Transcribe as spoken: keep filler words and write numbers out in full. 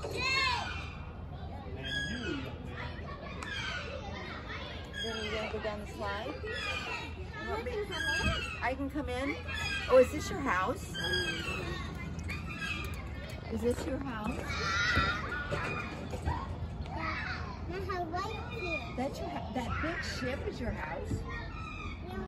Then you're gonna go down the slide? You want me- I can come in? Oh, is this your house? Is this your house? That's your, that big ship is your house?